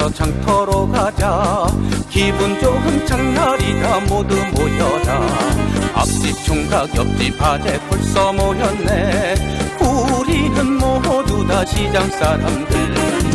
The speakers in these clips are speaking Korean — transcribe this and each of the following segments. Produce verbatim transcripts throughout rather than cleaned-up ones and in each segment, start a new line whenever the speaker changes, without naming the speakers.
어서 장터로 가자. 기분 좋은 장날이다. 모두 모여라. 앞집 총각 옆집 바제 벌써 모였네. 우리는 모두 다 시장 사람들.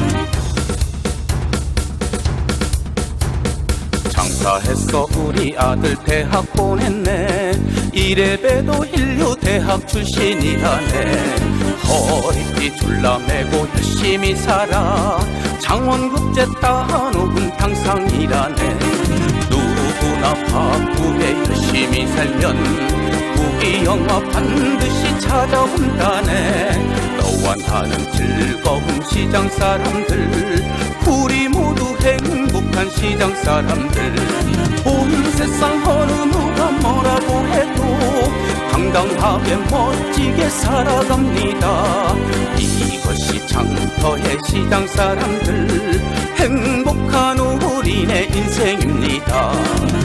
장사했어 우리 아들 대학 보냈네. 이래봬도 인류 대학 출신이라네. 허리띠 줄라매고 열심히 살아. 장원급제 따놓은 당상이라네. 누구나 바쁘게 열심히 살면 부귀영화 반드시 찾아온다네. 너와 나는 즐거운 시장 사람들. 우리 모두 행복한 시장 사람들. 온 세상 어느 누가 뭐라고 해도 당당하게 멋지게 살아갑니다. 이것이 장터의 시장 사람들. 행복한 우리네 인생입니다.